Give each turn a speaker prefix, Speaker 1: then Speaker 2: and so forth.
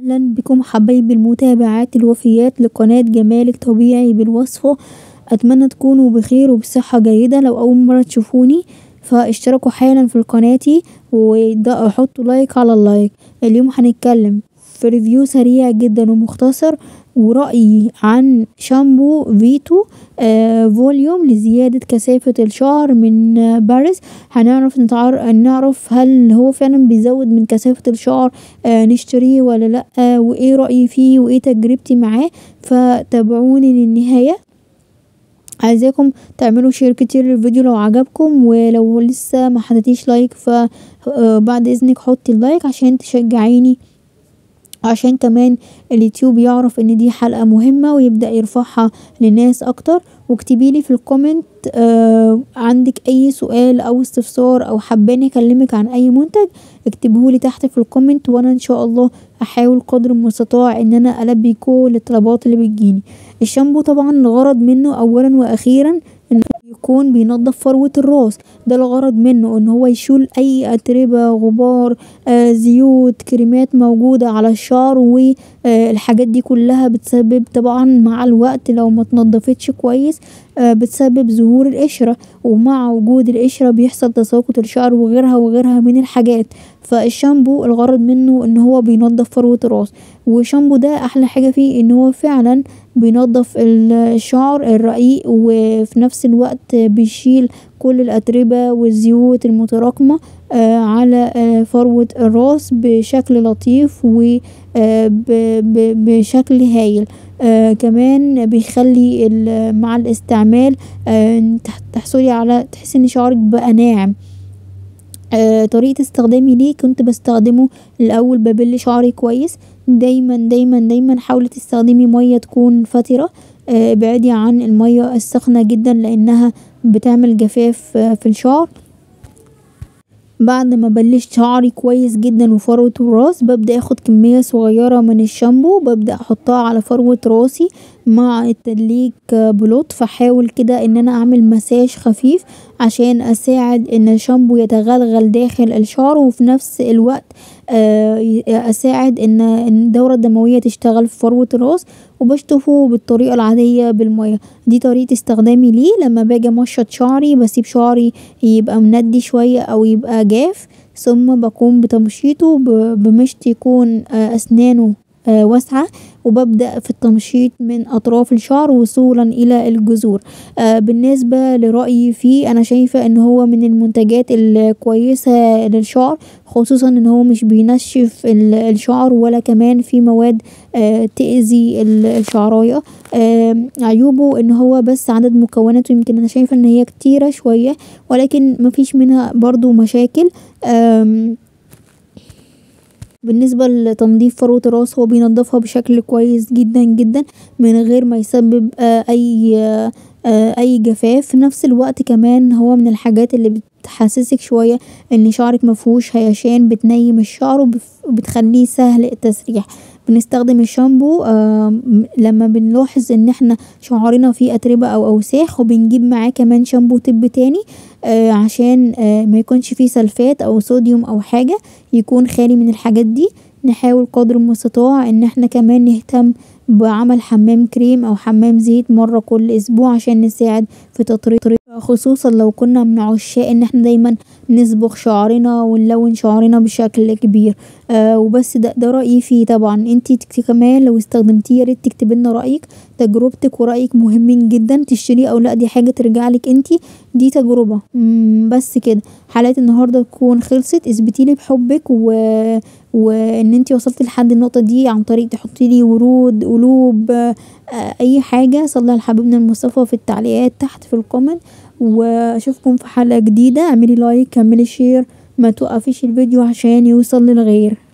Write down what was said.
Speaker 1: اهلا بكم حبايبي المتابعات الوفيات لقناة جمالك طبيعي بالوصفة. اتمنى تكونوا بخير وبصحة جيدة. لو اول مرة تشوفوني فاشتركوا حالا في قناتي وحطوا لايك على اللايك. اليوم هنتكلم في ريفيو سريع جدا ومختصر ورأيي عن شامبو فيتو فوليوم لزيادة كثافة الشعر من باريس. نعرف هل هو فعلا بيزود من كثافة الشعر، نشتريه ولا لأ، وايه رأيي فيه وايه تجربتي معاه. فتابعوني للنهاية. عايزاكم تعملوا شير كتير للفيديو لو عجبكم، ولو لسه ما حطيتيش لايك بعد اذنك حطي اللايك عشان تشجعيني، عشان كمان اليوتيوب يعرف ان دي حلقة مهمة ويبدأ يرفعها للناس اكتر. واكتبيلي في الكومنت عندك اي سؤال او استفسار او حاباني اكلمك عن اي منتج، اكتبهولي تحت في الكومنت وانا ان شاء الله احاول قدر المستطاع ان انا البي كل الطلبات اللي بتجيني. الشامبو طبعا الغرض منه اولا واخيرا انه يكون بينظف فروة الراس. ده الغرض منه ان هو يشيل اي اتربة، غبار، زيوت، كريمات موجودة على الشعر، والحاجات دي كلها بتسبب طبعا مع الوقت لو ما تنضفتش كويس بتسبب ظهور القشرة، ومع وجود القشرة بيحصل تساقط الشعر وغيرها من الحاجات. فالشامبو الغرض منه ان هو بينظف فروة الراس. والشامبو ده احلى حاجة فيه ان هو فعلا بينظف الشعر الرقيق، وفي نفس الوقت بيشيل كل الأتربة والزيوت المتراكمة على فروة الراس بشكل لطيف وبشكل هايل. كمان بيخلي مع الاستعمال تحصلي على تحسي ان شعرك بقى ناعم. طريقة استخدامي ليه كنت بستخدمه الاول ببل شعري كويس. دايما دايما دايما حاولي تستخدمي مية تكون فترة، ابعدي عن المية السخنة جدا لانها بتعمل جفاف في الشعر. بعد ما بلشت شعري كويس جدا وفروة الراس ببدأ اخد كمية صغيرة من الشامبو، ببدأ احطها على فروة راسي مع التدليك بلطف. احاول كده ان انا اعمل مساج خفيف عشان اساعد ان الشامبو يتغلغل داخل الشعر، وفي نفس الوقت اساعد ان الدورة الدموية تشتغل في فروة الراس. وبشطفه بالطريقة العادية بالمية. دي طريقة استخدامي ليه. لما باجي امشط شعري بسيب شعري يبقى مندي شوية او يبقى جاف، ثم بقوم بتمشيطه بمشط يكون اسنانه واسعة، وببدأ في التمشيط من أطراف الشعر وصولا إلى الجذور. بالنسبة لرأيي فيه أنا شايفة إن هو من المنتجات الكويسة للشعر، خصوصا إن هو مش بينشف الشعر ولا كمان في مواد تأذي الشعراية. عيوبه إن هو بس عدد مكوناته يمكن أنا شايفة إن هي كتيرة شوية، ولكن مفيش منها برضو مشاكل. بالنسبة لتنظيف فروة الراس هو بينظفها بشكل كويس جدا جدا من غير ما يسبب اي جفاف. في نفس الوقت كمان هو من الحاجات اللي بتحسسك شوية ان شعرك مفهوش هيشان، بتنيم الشعر وبتخليه سهل التسريح. بنستخدم الشامبو لما بنلاحظ ان احنا شعرنا فيه اتربة او اوساخ، وبنجيب معاه كمان شامبو طب تاني عشان ما يكونش فيه سلفات او صوديوم او حاجة، يكون خالي من الحاجات دي. نحاول قدر المستطاع ان احنا كمان نهتم بعمل حمام كريم او حمام زيت مرة كل اسبوع عشان نساعد في تطريق، خصوصا لو كنا من عشاق ان احنا دايما نصبغ شعرنا ونلون شعرنا بشكل كبير. وبس ده رأيي فيه. طبعا انتي كمان لو استخدمتيه ياريت تكتبلنا رأيك. تجربتك ورأيك مهمين جدا، تشتريه او لا دي حاجة ترجعلك انتي، دي تجربة. بس كده حلقة النهاردة تكون خلصت. اثبتيلي بحبك وان انتي وصلتي لحد النقطة دي عن طريق تحطيلي ورود، قلوب، اي حاجة. صلي على حبيبنا المصطفى في التعليقات تحت في الكومنت. واشوفكم في حلقة جديدة. اعملي لايك، اعملي شير، ما توقفيش الفيديو عشان يوصل للغير.